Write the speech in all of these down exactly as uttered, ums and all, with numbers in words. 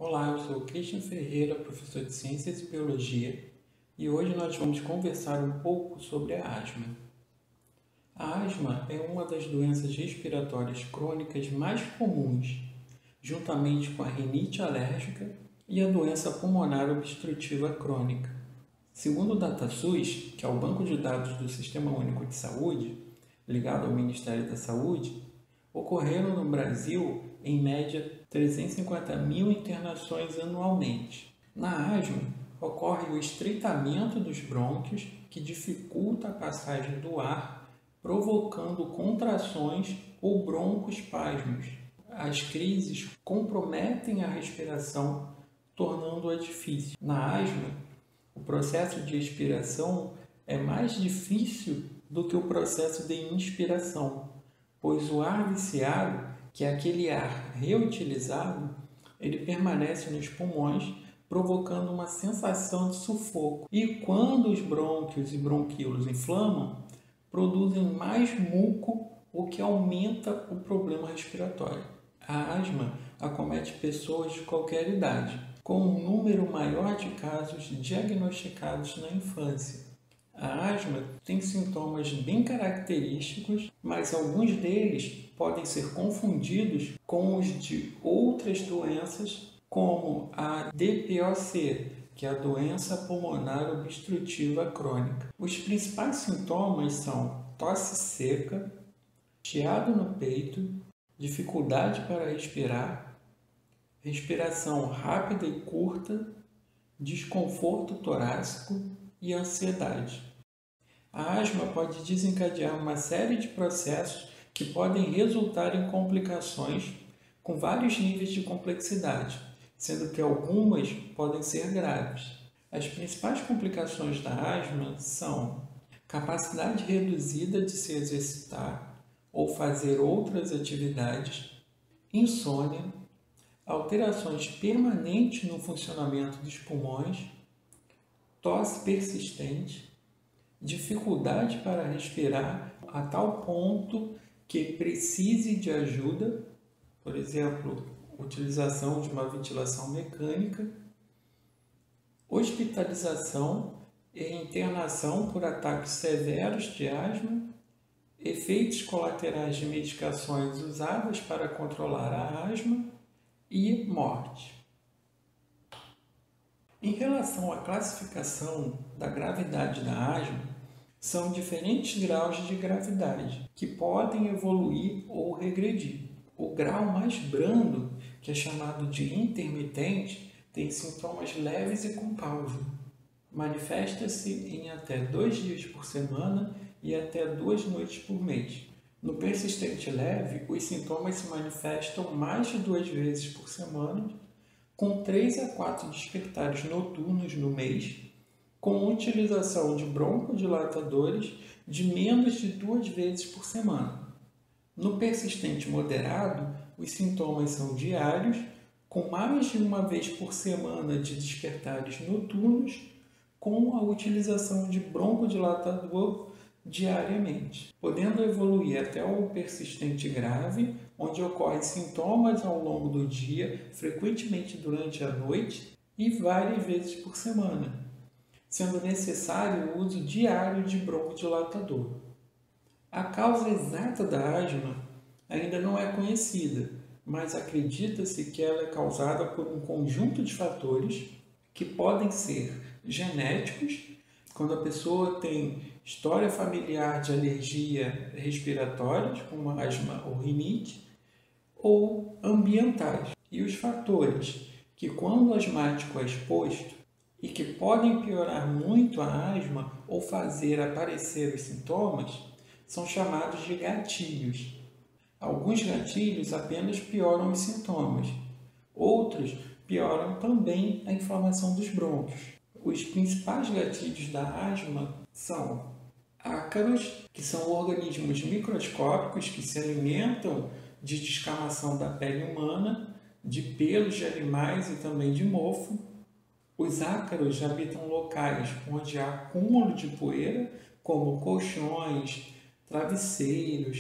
Olá, eu sou o Christian Ferreira, professor de Ciências e Biologia, e hoje nós vamos conversar um pouco sobre a asma. A asma é uma das doenças respiratórias crônicas mais comuns, juntamente com a rinite alérgica e a doença pulmonar obstrutiva crônica. Segundo o DataSUS, que é o banco de dados do Sistema Único de Saúde, ligado ao Ministério da Saúde, ocorreram no Brasil, em média, trezentas e cinquenta mil internações anualmente. Na asma, ocorre o estreitamento dos brônquios, que dificulta a passagem do ar, provocando contrações ou broncoespasmos. As crises comprometem a respiração, tornando-a difícil. Na asma, o processo de expiração é mais difícil do que o processo de inspiração, pois o ar viciado, que é aquele ar reutilizado, ele permanece nos pulmões, provocando uma sensação de sufoco. E quando os brônquios e bronquíolos inflamam, produzem mais muco, o que aumenta o problema respiratório. A asma acomete pessoas de qualquer idade, com um número maior de casos diagnosticados na infância. A asma tem sintomas bem característicos, mas alguns deles podem ser confundidos com os de outras doenças, como a D P O C, que é a doença pulmonar obstrutiva crônica. Os principais sintomas são tosse seca, chiado no peito, dificuldade para respirar, respiração rápida e curta, desconforto torácico e ansiedade. A asma pode desencadear uma série de processos que podem resultar em complicações com vários níveis de complexidade, sendo que algumas podem ser graves. As principais complicações da asma são capacidade reduzida de se exercitar ou fazer outras atividades, insônia, alterações permanentes no funcionamento dos pulmões, tosse persistente, dificuldade para respirar a tal ponto que precise de ajuda, por exemplo, utilização de uma ventilação mecânica, hospitalização e internação por ataques severos de asma, efeitos colaterais de medicações usadas para controlar a asma e morte. Em relação à classificação da gravidade da asma, são diferentes graus de gravidade, que podem evoluir ou regredir. O grau mais brando, que é chamado de intermitente, tem sintomas leves e com pausa. Manifesta-se em até dois dias por semana e até duas noites por mês. No persistente leve, os sintomas se manifestam mais de duas vezes por semana, com três a quatro despertares noturnos no mês, com utilização de broncodilatadores de menos de duas vezes por semana. No persistente moderado, os sintomas são diários, com mais de uma vez por semana de despertares noturnos, com a utilização de broncodilatador diariamente, podendo evoluir até o persistente grave, onde ocorrem sintomas ao longo do dia, frequentemente durante a noite e várias vezes por semana, sendo necessário o uso diário de broncodilatador. A causa exata da asma ainda não é conhecida, mas acredita-se que ela é causada por um conjunto de fatores que podem ser genéticos, quando a pessoa tem história familiar de alergia respiratória, como asma ou rinite, ou ambientais. E os fatores que, quando o asmático é exposto, e que podem piorar muito a asma ou fazer aparecer os sintomas, são chamados de gatilhos. Alguns gatilhos apenas pioram os sintomas, outros pioram também a inflamação dos brônquios. Os principais gatilhos da asma são ácaros, que são organismos microscópicos que se alimentam de descamação da pele humana, de pelos de animais e também de mofo. Os ácaros habitam locais onde há acúmulo de poeira, como colchões, travesseiros,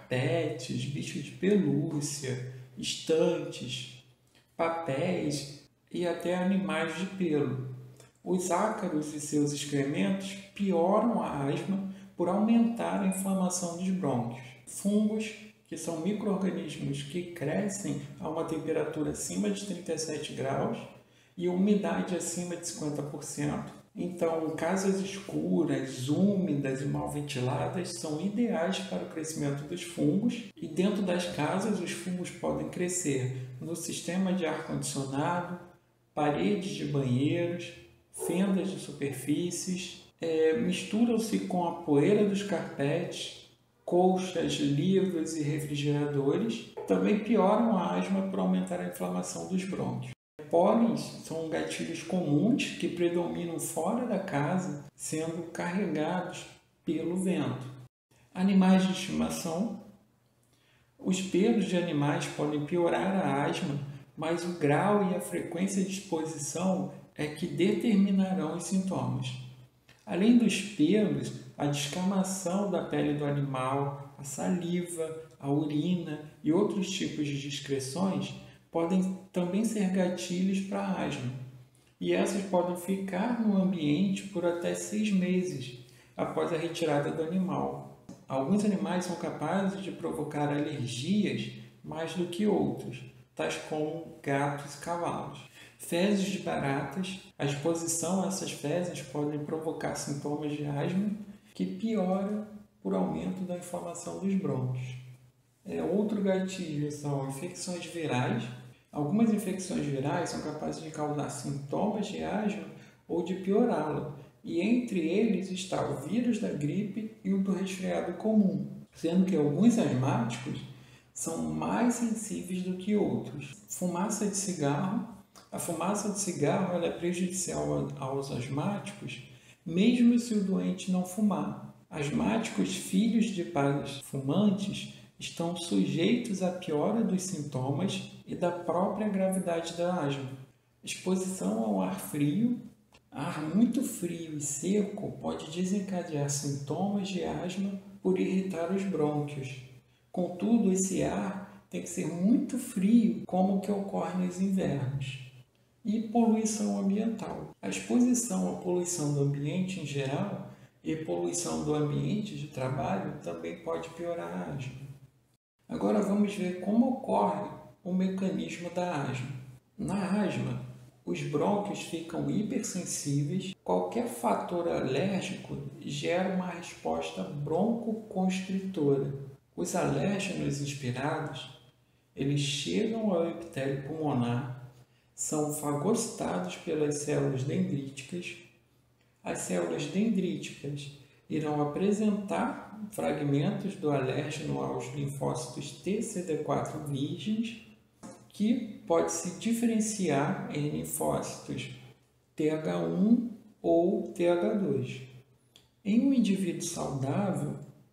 carpetes, bichos de pelúcia, estantes, papéis e até animais de pelo. Os ácaros e seus excrementos pioram a asma por aumentar a inflamação dos brônquios. Fungos, que são micro-organismos que crescem a uma temperatura acima de trinta e sete graus e umidade acima de cinquenta por cento. Então, casas escuras, úmidas e mal ventiladas são ideais para o crescimento dos fungos, e dentro das casas os fungos podem crescer no sistema de ar-condicionado, paredes de banheiros, fendas de superfícies, é, misturam-se com a poeira dos carpetes, colchas, livros e refrigeradores. Também pioram a asma por aumentar a inflamação dos brônquios. Pólens são gatilhos comuns que predominam fora da casa, sendo carregados pelo vento. Animais de estimação. Os pelos de animais podem piorar a asma, mas o grau e a frequência de exposição é que determinarão os sintomas. Além dos pelos, a descamação da pele do animal, a saliva, a urina e outros tipos de excreções podem também ser gatilhos para a asma, e essas podem ficar no ambiente por até seis meses após a retirada do animal. Alguns animais são capazes de provocar alergias mais do que outros, tais como gatos e cavalos. Fezes de baratas. A exposição a essas fezes pode provocar sintomas de asma que pioram por aumento da inflamação dos brônquios. É, outro gatilho são infecções virais. Algumas infecções virais são capazes de causar sintomas de asma ou de piorá-la, e entre eles está o vírus da gripe e o do resfriado comum, sendo que alguns asmáticos são mais sensíveis do que outros. Fumaça de cigarro. A fumaça de cigarro ela é prejudicial aos asmáticos, mesmo se o doente não fumar. Asmáticos filhos de pais fumantes estão sujeitos à piora dos sintomas e da própria gravidade da asma. Exposição ao ar frio. Ar muito frio e seco pode desencadear sintomas de asma por irritar os brônquios. Contudo, esse ar tem que ser muito frio, como o que ocorre nos invernos. E poluição ambiental. A exposição à poluição do ambiente em geral e poluição do ambiente de trabalho também pode piorar a asma. Agora vamos ver como ocorre o mecanismo da asma. Na asma, os brônquios ficam hipersensíveis. Qualquer fator alérgico gera uma resposta broncoconstritora. Os alérgenos inspirados, eles chegam ao epitélio pulmonar, são fagocitados pelas células dendríticas. As células dendríticas irão apresentar fragmentos do alérgeno aos linfócitos T C D quatro virgens, que pode se diferenciar em linfócitos T H um ou T H dois. Em um indivíduo saudável,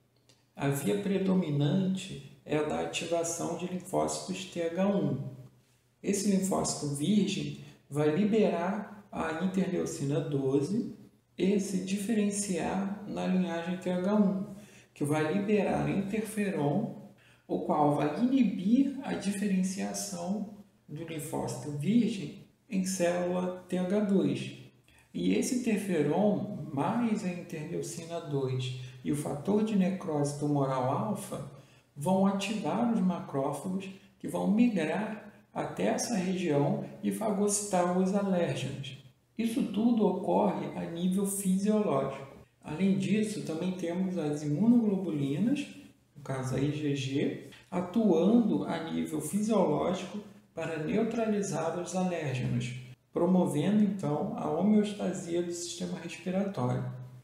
a via predominante é a da ativação de linfócitos T H um. Esse linfócito virgem vai liberar a interleucina doze e se diferenciar na linhagem T H um, que vai liberar interferon, o qual vai inibir a diferenciação do linfócito virgem em célula T H dois. E esse interferon, mais a interleucina dois e o fator de necrose tumoral alfa, vão ativar os macrófagos, que vão migrar até essa região e fagocitar os alérgenos. Isso tudo ocorre a nível fisiológico. Além disso, também temos as imunoglobulinas, no caso a I G G, atuando a nível fisiológico para neutralizar os alérgenos, promovendo então a homeostasia do sistema respiratório.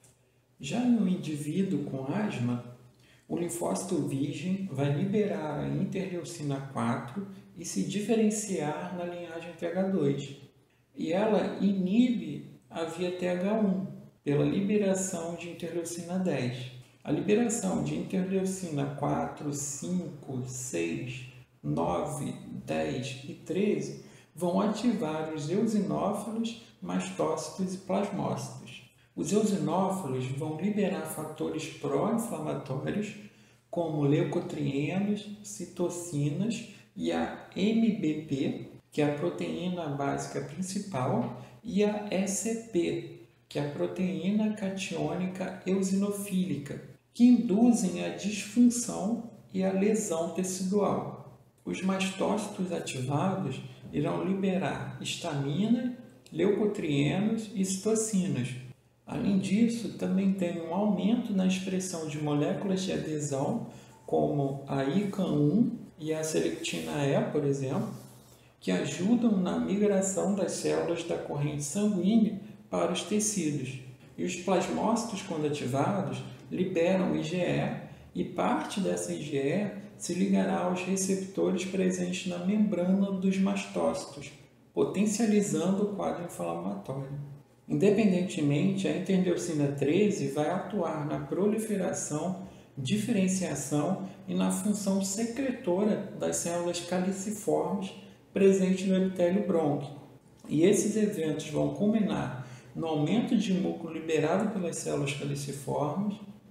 Já no indivíduo com asma, o linfócito virgem vai liberar a interleucina quatro e se diferenciar na linhagem T H dois. E ela inibe a via T H um pela liberação de interleucina dez. A liberação de interleucina quatro, cinco, seis, nove, dez e treze vão ativar os eosinófilos, mastócitos e plasmócitos. Os eosinófilos vão liberar fatores pró-inflamatórios, como leucotrienos, citocinas e a M B P, que é a proteína básica principal, e a E C P, que é a proteína catiônica eosinofílica, que induzem a disfunção e a lesão tecidual. Os mastócitos ativados irão liberar histamina, leucotrienos e citocinas. Além disso, também tem um aumento na expressão de moléculas de adesão, como a I C A um e a selectina E, por exemplo, que ajudam na migração das células da corrente sanguínea para os tecidos. E os plasmócitos, quando ativados, liberam I G E, e parte dessa I G E se ligará aos receptores presentes na membrana dos mastócitos, potencializando o quadro inflamatório. Independentemente, a interleucina treze vai atuar na proliferação, diferenciação e na função secretora das células caliciformes presentes no epitélio brônquico. E esses eventos vão culminar no aumento de muco liberado pelas células caliciformes,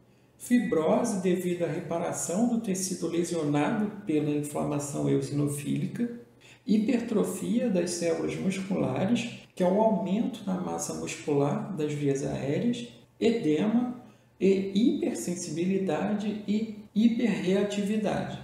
fibrose devido à reparação do tecido lesionado pela inflamação eosinofílica, hipertrofia das células musculares, que é o aumento na massa muscular das vias aéreas, edema e hipersensibilidade e hiperreatividade.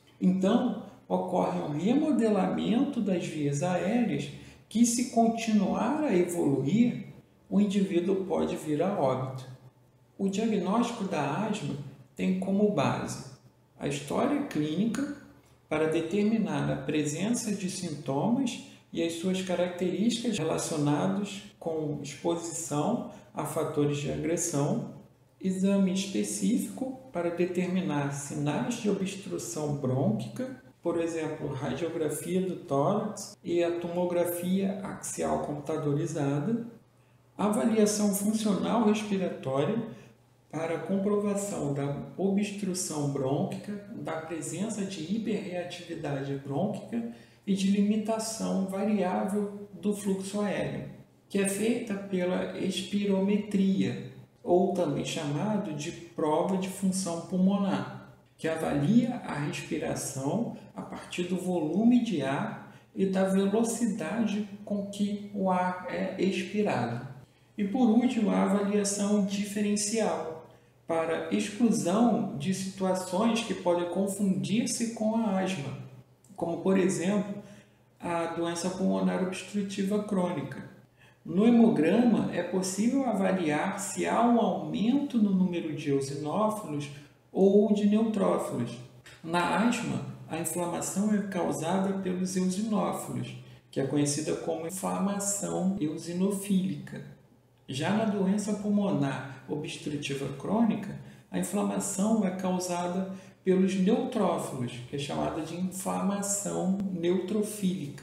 Então, ocorre um remodelamento das vias aéreas que, se continuar a evoluir, o indivíduo pode vir a óbito. O diagnóstico da asma tem como base a história clínica para determinar a presença de sintomas e as suas características relacionadas com exposição a fatores de agressão, exame específico para determinar sinais de obstrução brônquica, por exemplo, radiografia do tórax e a tomografia axial computadorizada, avaliação funcional respiratória para a comprovação da obstrução brônquica, da presença de hiperreatividade brônquica e de limitação variável do fluxo aéreo, que é feita pela espirometria, ou também chamado de prova de função pulmonar, que avalia a respiração a partir do volume de ar e da velocidade com que o ar é expirado. E por último, a avaliação diferencial, para exclusão de situações que podem confundir-se com a asma, como, por exemplo, a doença pulmonar obstrutiva crônica. No hemograma, é possível avaliar se há um aumento no número de eosinófilos ou de neutrófilos. Na asma, a inflamação é causada pelos eosinófilos, que é conhecida como inflamação eosinofílica. Já na doença pulmonar obstrutiva crônica, a inflamação é causada pelos neutrófilos, que é chamada de inflamação neutrofílica.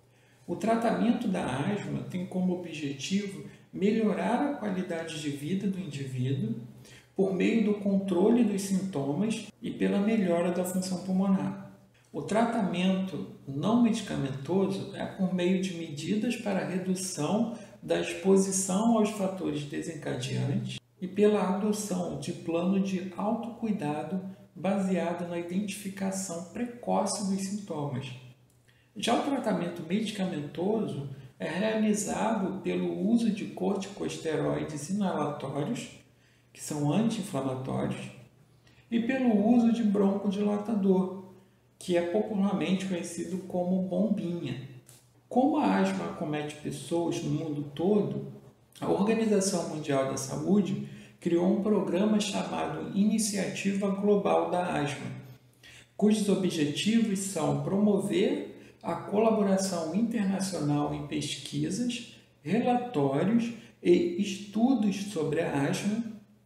O tratamento da asma tem como objetivo melhorar a qualidade de vida do indivíduo por meio do controle dos sintomas e pela melhora da função pulmonar. O tratamento não medicamentoso é por meio de medidas para a redução da exposição aos fatores desencadeantes e pela adoção de plano de autocuidado baseado na identificação precoce dos sintomas. Já o tratamento medicamentoso é realizado pelo uso de corticosteroides inalatórios, que são anti-inflamatórios, e pelo uso de broncodilatador, que é popularmente conhecido como bombinha. Como a asma acomete pessoas no mundo todo, a Organização Mundial da Saúde criou um programa chamado Iniciativa Global da Asma, cujos objetivos são promover a colaboração internacional em pesquisas, relatórios e estudos sobre a asma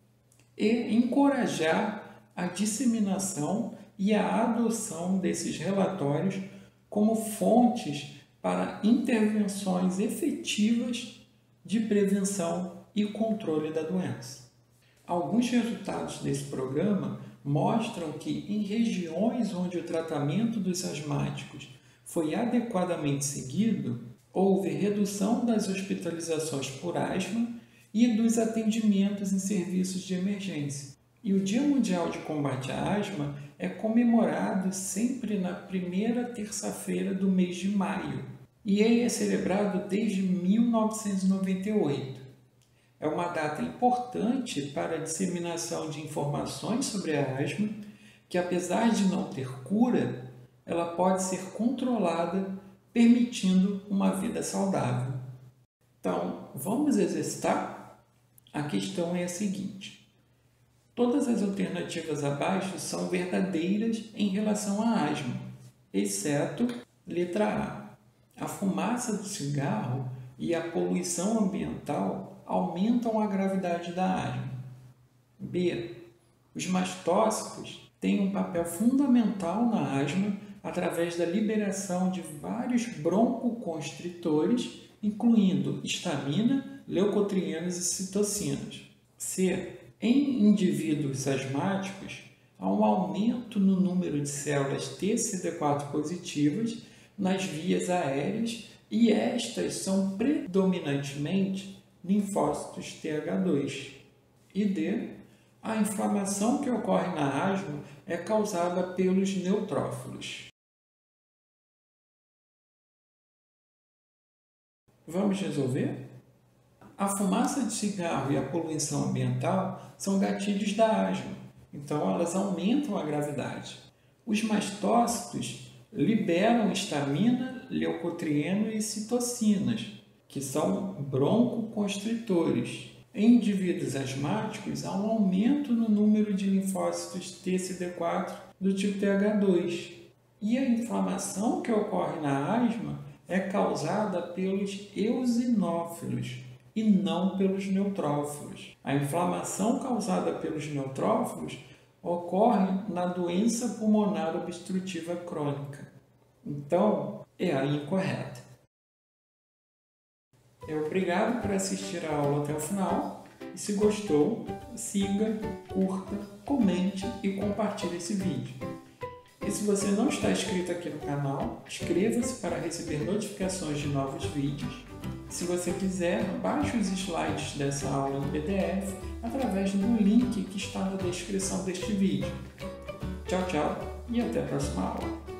e encorajar a disseminação e a adoção desses relatórios como fontes para intervenções efetivas de prevenção e controle da doença. Alguns resultados desse programa mostram que em regiões onde o tratamento dos asmáticos foi adequadamente seguido, houve redução das hospitalizações por asma e dos atendimentos em serviços de emergência. E o Dia Mundial de Combate à Asma é comemorado sempre na primeira terça-feira do mês de maio. e ele é celebrado desde mil novecentos e noventa e oito. É uma data importante para a disseminação de informações sobre a asma, que apesar de não ter cura, ela pode ser controlada, permitindo uma vida saudável. Então, vamos exercitar? A questão é a seguinte: todas as alternativas abaixo são verdadeiras em relação à asma, exceto letra A. A fumaça do cigarro e a poluição ambiental aumentam a gravidade da asma. B. Os mastócitos têm um papel fundamental na asma através da liberação de vários broncoconstritores, incluindo histamina, leucotrienas e citocinas. C. Em indivíduos asmáticos, há um aumento no número de células T C D quatro positivas nas vias aéreas e estas são predominantemente linfócitos T H dois. E D. A inflamação que ocorre na asma é causada pelos neutrófilos. Vamos resolver? A fumaça de cigarro e a poluição ambiental são gatilhos da asma, então elas aumentam a gravidade. Os mastócitos liberam histamina, leucotrieno e citocinas, que são broncoconstritores. Em indivíduos asmáticos, há um aumento no número de linfócitos T C D quatro do tipo T H dois. E a inflamação que ocorre na asma é causada pelos eosinófilos e não pelos neutrófilos. A inflamação causada pelos neutrófilos ocorre na doença pulmonar obstrutiva crônica. Então, é a incorreta. Obrigado por assistir a aula até o final. E se gostou, siga, curta, comente e compartilhe esse vídeo. E se você não está inscrito aqui no canal, inscreva-se para receber notificações de novos vídeos. Se você quiser, baixe os slides dessa aula em P D F através do link que está na descrição deste vídeo. Tchau, tchau e até a próxima aula.